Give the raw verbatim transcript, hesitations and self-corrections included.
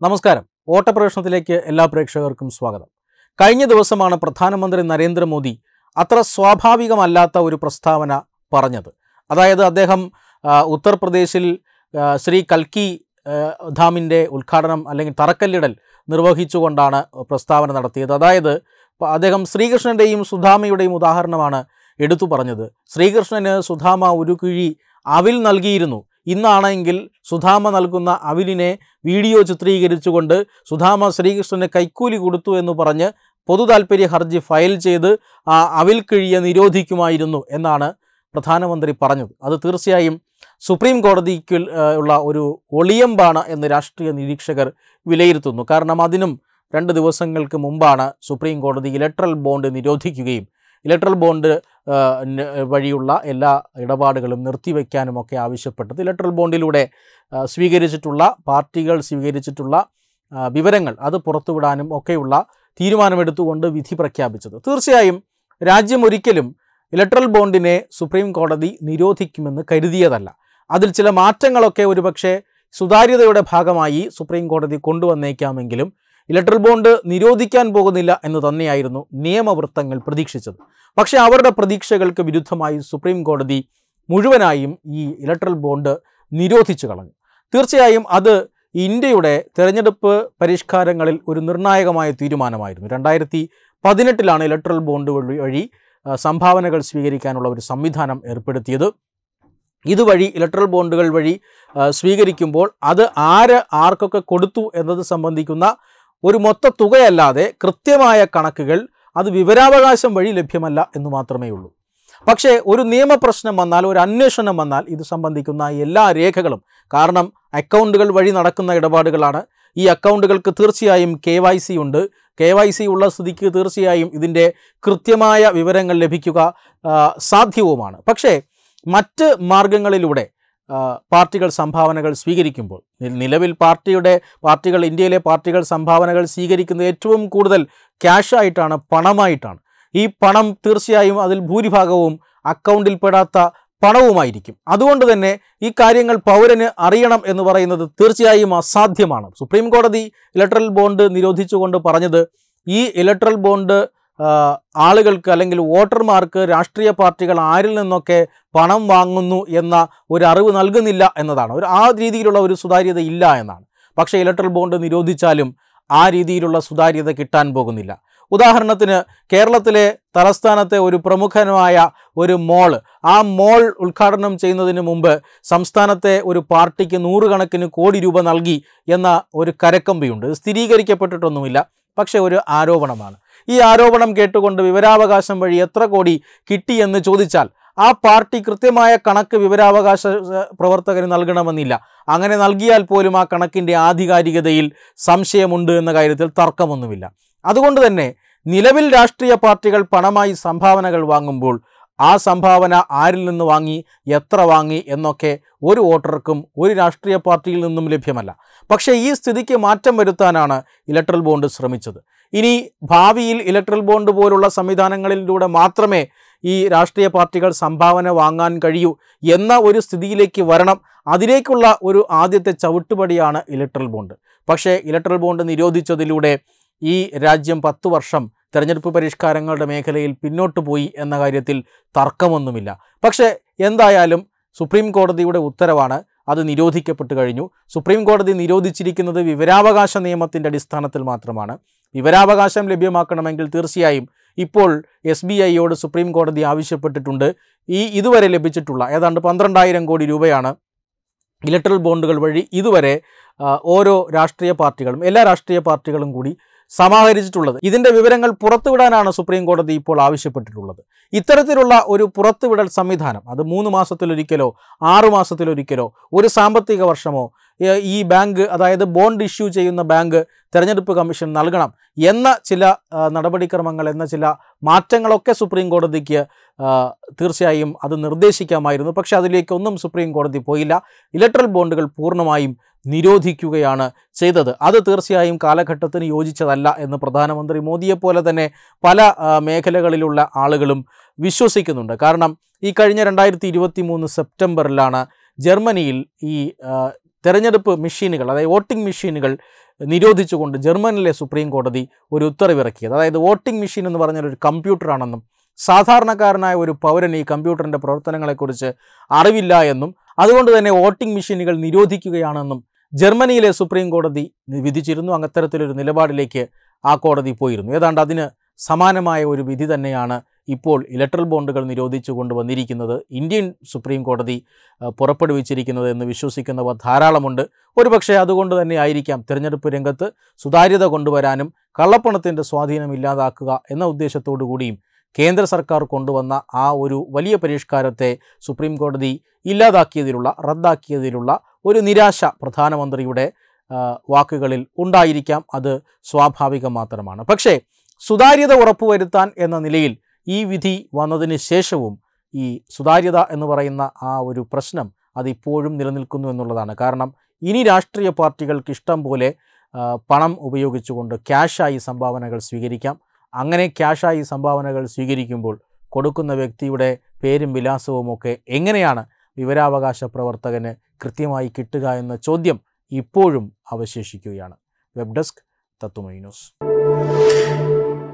നമസ്കാരം. ഓട്ടപ്രവേശനത്തിലേക്ക് എല്ലാ പ്രേക്ഷകർക്കും സ്വാഗതം. കഴിഞ്ഞ ദിവസമാണ് പ്രധാനമന്ത്രി നരേന്ദ്രമോദി അത്ര സ്വാഭാവികമല്ലാത്ത ഒരു പ്രസ്താവന പറഞ്ഞത്. അതായത് അദ്ദേഹം ഉത്തർപ്രദേശിൽ ശ്രീ കൽക്കി ധാമിൻ്റെ ഉദ്ഘാടനം അല്ലെങ്കിൽ തറക്കല്ലിടൽ നിർവഹിച്ചുകൊണ്ടാണ് പ്രസ്താവന നടത്തിയത്. അതായത് അദ്ദേഹം ശ്രീകൃഷ്ണൻ്റെയും സുധാമയുടെയും ഉദാഹരണമാണ് എടുത്തു പറഞ്ഞത്. ശ്രീകൃഷ്ണന് സുധാമ ഒരു കിഴി അവിൽ നൽകിയിരുന്നു. ഇന്നാണെങ്കിൽ സുധാമ നൽകുന്ന അവിലിനെ വീഡിയോ ചിത്രീകരിച്ചുകൊണ്ട് സുധാമ ശ്രീകൃഷ്ണന് കൈക്കൂലി കൊടുത്തു എന്ന് പറഞ്ഞ് പൊതു താൽപ്പര്യ ഹർജി ഫയൽ ചെയ്ത് ആ അവിൽ കിഴിയെ നിരോധിക്കുമായിരുന്നു എന്നാണ് പ്രധാനമന്ത്രി പറഞ്ഞത്. അത് തീർച്ചയായും സുപ്രീം കോടതിക്ക് ഉള്ള ഒരു ഒളിയമ്പാണ് എന്ന് രാഷ്ട്രീയ നിരീക്ഷകർ വിലയിരുത്തുന്നു. കാരണം അതിനും രണ്ട് ദിവസങ്ങൾക്ക് മുമ്പാണ് സുപ്രീം കോടതി ഇലക്ട്രൽ ബോണ്ട് നിരോധിക്കുകയും ഇലക്ട്രൽ ബോണ്ട് വഴിയുള്ള എല്ലാ ഇടപാടുകളും നിർത്തിവെക്കാനുമൊക്കെ ആവശ്യപ്പെട്ടത്. ഇലക്ട്രൽ ബോണ്ടിലൂടെ സ്വീകരിച്ചിട്ടുള്ള പാർട്ടികൾ സ്വീകരിച്ചിട്ടുള്ള വിവരങ്ങൾ അത് പുറത്തുവിടാനും ഒക്കെയുള്ള തീരുമാനമെടുത്തുകൊണ്ട് വിധി പ്രഖ്യാപിച്ചത്. തീർച്ചയായും രാജ്യം ഒരിക്കലും ഇലക്ട്രൽ ബോണ്ടിനെ സുപ്രീം കോടതി നിരോധിക്കുമെന്ന് കരുതിയതല്ല. അതിൽ ചില മാറ്റങ്ങളൊക്കെ ഒരുപക്ഷെ സുതാര്യതയുടെ ഭാഗമായി സുപ്രീം കോടതി കൊണ്ടുവന്നേക്കാമെങ്കിലും ഇലക്ട്രൽ ബോണ്ട് നിരോധിക്കാൻ പോകുന്നില്ല എന്ന് തന്നെയായിരുന്നു നിയമവൃത്തങ്ങൾ പ്രതീക്ഷിച്ചത്. പക്ഷേ അവരുടെ പ്രതീക്ഷകൾക്ക് വിരുദ്ധമായി സുപ്രീം കോടതി മുഴുവനായും ഈ ഇലക്ട്രൽ ബോണ്ട് നിരോധിച്ചു കളഞ്ഞു. തീർച്ചയായും അത് ഇന്ത്യയുടെ തെരഞ്ഞെടുപ്പ് പരിഷ്കാരങ്ങളിൽ ഒരു നിർണായകമായ തീരുമാനമായിരുന്നു. രണ്ടായിരത്തി പതിനെട്ടിലാണ് ഇലക്ട്രൽ ബോണ്ട് വഴി വഴി സംഭാവനകൾ സ്വീകരിക്കാനുള്ള ഒരു സംവിധാനം ഏർപ്പെടുത്തിയത്. ഇതുവഴി ഇലക്ട്രൽ ബോണ്ടുകൾ വഴി സ്വീകരിക്കുമ്പോൾ അത് ആര് ആർക്കൊക്കെ കൊടുത്തു എന്നത് സംബന്ധിക്കുന്ന ഒരു മൊത്ത തുകയല്ലാതെ കൃത്യമായ കണക്കുകൾ അത് വിവരാവകാശം വഴി ലഭ്യമല്ല എന്ന് മാത്രമേ ഉള്ളൂ. പക്ഷേ ഒരു നിയമപ്രശ്നം വന്നാൽ, ഒരു അന്വേഷണം വന്നാൽ ഇത് സംബന്ധിക്കുന്ന എല്ലാ രേഖകളും, കാരണം അക്കൗണ്ടുകൾ വഴി നടക്കുന്ന ഇടപാടുകളാണ്, ഈ അക്കൗണ്ടുകൾക്ക് തീർച്ചയായും കെ വൈ സി ഉണ്ട്. കെ വൈ സി ഉള്ള സ്ഥിതിക്ക് തീർച്ചയായും ഇതിൻ്റെ കൃത്യമായ വിവരങ്ങൾ ലഭിക്കുക സാധ്യവുമാണ്. പക്ഷേ മറ്റ് മാർഗങ്ങളിലൂടെ പാർട്ടികൾ സംഭാവനകൾ സ്വീകരിക്കുമ്പോൾ, നിലവിൽ പാർട്ടിയുടെ പാർട്ടികൾ ഇന്ത്യയിലെ പാർട്ടികൾ സംഭാവനകൾ സ്വീകരിക്കുന്നത് ഏറ്റവും കൂടുതൽ ക്യാഷായിട്ടാണ്, പണമായിട്ടാണ്. ഈ പണം തീർച്ചയായും അതിൽ ഭൂരിഭാഗവും അക്കൗണ്ടിൽപ്പെടാത്ത പണവുമായിരിക്കും. അതുകൊണ്ട് തന്നെ ഈ കാര്യങ്ങൾ പൗരന് അറിയണം എന്ന് പറയുന്നത് തീർച്ചയായും അസാധ്യമാണ്. സുപ്രീം കോടതി ഇലക്ട്രൽ ബോണ്ട് നിരോധിച്ചുകൊണ്ട് പറഞ്ഞത് ഈ ഇലക്ട്രൽ ബോണ്ട് ആളുകൾക്ക് അല്ലെങ്കിൽ വോട്ടർമാർക്ക് രാഷ്ട്രീയ പാർട്ടികൾ ആരിൽ നിന്നൊക്കെ പണം വാങ്ങുന്നു എന്ന ഒരു അറിവ് നൽകുന്നില്ല എന്നതാണ്. ഒരു ആ രീതിയിലുള്ള ഒരു സുതാര്യത ഇല്ല എന്നാണ്. പക്ഷേ ഇലക്ട്രൽ ബോണ്ട് നിരോധിച്ചാലും ആ രീതിയിലുള്ള സുതാര്യത കിട്ടാൻ പോകുന്നില്ല. ഉദാഹരണത്തിന് കേരളത്തിലെ തലസ്ഥാനത്തെ ഒരു പ്രമുഖമായ ഒരു മോൾ, ആ മോൾ ഉദ്ഘാടനം ചെയ്യുന്നതിന് മുമ്പ് സംസ്ഥാനത്തെ ഒരു പാർട്ടിക്ക് നൂറുകണക്കിന് കോടി രൂപ നൽകി എന്ന ഒരു കരക്കമ്പിയുണ്ട്. സ്ഥിരീകരിക്കപ്പെട്ടിട്ടൊന്നുമില്ല, പക്ഷേ ഒരു ആരോപണമാണ്. ഈ ആരോപണം കേട്ടുകൊണ്ട് വിവരാവകാശം വഴി എത്ര കോടി കിട്ടിയെന്ന് ചോദിച്ചാൽ ആ പാർട്ടി കൃത്യമായ കണക്ക് വിവരാവകാശ പ്രവർത്തകന് നൽകണമെന്നില്ല. അങ്ങനെ നൽകിയാൽ പോലും ആ കണക്കിൻ്റെ ആധികാരികതയിൽ സംശയമുണ്ട് എന്ന കാര്യത്തിൽ തർക്കമൊന്നുമില്ല. അതുകൊണ്ട് തന്നെ നിലവിൽ രാഷ്ട്രീയ പാർട്ടികൾ പണമായി സംഭാവനകൾ വാങ്ങുമ്പോൾ ആ സംഭാവന ആരിൽ നിന്ന് വാങ്ങി, എത്ര വാങ്ങി എന്നൊക്കെ ഒരു വോട്ടർക്കും ഒരു രാഷ്ട്രീയ പാർട്ടിയിൽ നിന്നും ലഭ്യമല്ല. പക്ഷേ ഈ സ്ഥിതിക്ക് മാറ്റം വരുത്താനാണ് ഇലക്ട്രൽ ബോണ്ട് ശ്രമിച്ചത്. ഇനി ഭാവിയിൽ ഇലക്ട്രൽ ബോണ്ട് പോലുള്ള സംവിധാനങ്ങളിലൂടെ മാത്രമേ ഈ രാഷ്ട്രീയ പാർട്ടികൾ സംഭാവന വാങ്ങാൻ കഴിയൂ എന്ന ഒരു സ്ഥിതിയിലേക്ക് വരണം. അതിലേക്കുള്ള ഒരു ആദ്യത്തെ ചവിട്ടുപടിയാണ് ഇലക്ട്രൽ ബോണ്ട്. പക്ഷേ ഇലക്ട്രൽ ബോണ്ട് നിരോധിച്ചതിലൂടെ ഈ രാജ്യം പത്തു വർഷം തെരഞ്ഞെടുപ്പ് പരിഷ്കാരങ്ങളുടെ മേഖലയിൽ പിന്നോട്ട് പോയി എന്ന കാര്യത്തിൽ തർക്കമൊന്നുമില്ല. പക്ഷേ എന്തായാലും സുപ്രീം കോടതിയുടെ ഉത്തരവാണ്, അത് നിരോധിക്കപ്പെട്ട് കഴിഞ്ഞു. സുപ്രീം കോടതി നിരോധിച്ചിരിക്കുന്നത് വിവരാവകാശ നിയമത്തിൻ്റെ അടിസ്ഥാനത്തിൽ മാത്രമാണ്. വിവരാവകാശം ലഭ്യമാക്കണമെങ്കിൽ തീർച്ചയായും ഇപ്പോൾ എസ് ബി ഐയോട് സുപ്രീം കോടതി ആവശ്യപ്പെട്ടിട്ടുണ്ട്. ഈ ഇതുവരെ ലഭിച്ചിട്ടുള്ള ഏതാണ്ട് പന്ത്രണ്ടായിരം കോടി രൂപയാണ് ഇലക്ട്രൽ ബോണ്ടുകൾ വഴി ഇതുവരെ ഓരോ രാഷ്ട്രീയ പാർട്ടികളും എല്ലാ രാഷ്ട്രീയ പാർട്ടികളും കൂടി സമാഹരിച്ചിട്ടുള്ളത്. ഇതിൻ്റെ വിവരങ്ങൾ പുറത്തുവിടാനാണ് സുപ്രീം കോടതി ഇപ്പോൾ ആവശ്യപ്പെട്ടിട്ടുള്ളത്. ഇത്തരത്തിലുള്ള ഒരു പുറത്തുവിടൽ സംവിധാനം അത് മൂന്ന് മാസത്തിലൊരിക്കലോ ആറു മാസത്തിലൊരിക്കലോ ഒരു സാമ്പത്തിക വർഷമോ ഈ ബാങ്ക്, അതായത് ബോണ്ട് ഇഷ്യൂ ചെയ്യുന്ന ബാങ്ക് തെരഞ്ഞെടുപ്പ് കമ്മീഷൻ നൽകണം എന്ന ചില നടപടിക്രമങ്ങൾ, എന്ന ചില മാറ്റങ്ങളൊക്കെ സുപ്രീം കോടതിക്ക് തീർച്ചയായും അത് നിർദ്ദേശിക്കാമായിരുന്നു. പക്ഷേ അതിലേക്കൊന്നും സുപ്രീം കോടതി പോയില്ല. ഇലക്ട്രൽ ബോണ്ടുകൾ പൂർണ്ണമായും നിരോധിക്കുകയാണ് ചെയ്തത്. അത് തീർച്ചയായും കാലഘട്ടത്തിന് യോജിച്ചതല്ല എന്ന് പ്രധാനമന്ത്രി മോദിയെപ്പോലെ തന്നെ പല മേഖലകളിലുള്ള ആളുകളും വിശ്വസിക്കുന്നുണ്ട്. കാരണം ഈ കഴിഞ്ഞ രണ്ടായിരത്തി ഇരുപത്തി മൂന്ന് സെപ്റ്റംബറിലാണ് ജർമ്മനിയിൽ ഈ തെരഞ്ഞെടുപ്പ് മെഷീനുകൾ, അതായത് വോട്ടിംഗ് മെഷീനുകൾ നിരോധിച്ചുകൊണ്ട് ജർമ്മനിലെ സുപ്രീം കോടതി ഒരു ഉത്തരവിറക്കിയത്. അതായത് വോട്ടിംഗ് മെഷീൻ എന്ന് പറഞ്ഞാൽ ഒരു കമ്പ്യൂട്ടറാണെന്നും സാധാരണക്കാരനായ ഒരു പൗരന് ഈ കമ്പ്യൂട്ടറിൻ്റെ പ്രവർത്തനങ്ങളെക്കുറിച്ച് അറിവില്ല എന്നും അതുകൊണ്ട് തന്നെ വോട്ടിംഗ് മെഷീനുകൾ നിരോധിക്കുകയാണെന്നും ജർമ്മനിയിലെ സുപ്രീം കോടതി വിധിച്ചിരുന്നു. അത്തരത്തിലൊരു നിലപാടിലേക്ക് ആ കോടതി പോയിരുന്നു. ഏതാണ്ട് അതിന് സമാനമായ ഒരു വിധി തന്നെയാണ് ഇപ്പോൾ ഇലക്ട്രൽ ബോണ്ടുകൾ നിരോധിച്ചു കൊണ്ടുവന്നിരിക്കുന്നത്, ഇന്ത്യൻ സുപ്രീം കോടതി പുറപ്പെടുവിച്ചിരിക്കുന്നത് എന്ന് വിശ്വസിക്കുന്നവർ ധാരാളമുണ്ട്. ഒരുപക്ഷെ അതുകൊണ്ട് തന്നെ ആയിരിക്കാം തിരഞ്ഞെടുപ്പ് രംഗത്ത് സുതാര്യത കൊണ്ടുവരാനും കള്ളപ്പണത്തിൻ്റെ സ്വാധീനം ഇല്ലാതാക്കുക എന്ന ഉദ്ദേശത്തോടു കൂടിയും കേന്ദ്ര സർക്കാർ കൊണ്ടുവന്ന ആ ഒരു വലിയ പരിഷ്കാരത്തെ സുപ്രീം കോടതി ഇല്ലാതാക്കിയതിലുള്ള റദ്ദാക്കിയതിലുള്ള ഒരു നിരാശ പ്രധാനമന്ത്രിയുടെ വാക്കുകളിൽ ഉണ്ടായിരിക്കാം. അത് സ്വാഭാവികം മാത്രമാണ്. പക്ഷേ സുതാര്യത ഉറപ്പുവരുത്താൻ എന്ന നിലയിൽ ഈ വിധി വന്നതിന് ശേഷവും ഈ സുതാര്യത എന്ന് പറയുന്ന ആ ഒരു പ്രശ്നം അതിപ്പോഴും നിലനിൽക്കുന്നു എന്നുള്ളതാണ്. കാരണം ഇനി രാഷ്ട്രീയ പാർട്ടികൾക്ക് ഇഷ്ടം പോലെ പണം ഉപയോഗിച്ചുകൊണ്ട് ക്യാഷായി സംഭാവനകൾ സ്വീകരിക്കാം. അങ്ങനെ ക്യാഷായി സംഭാവനകൾ സ്വീകരിക്കുമ്പോൾ കൊടുക്കുന്ന വ്യക്തിയുടെ പേരും വിലാസവുമൊക്കെ എങ്ങനെയാണ് വിവരാവകാശ പ്രവർത്തകന് കൃത്യമായി കിട്ടുക എന്ന ചോദ്യം ഇപ്പോഴും അവശേഷിക്കുകയാണ്. വെബ് ഡെസ്ക് തത്തുമൈ ന്യൂസ്.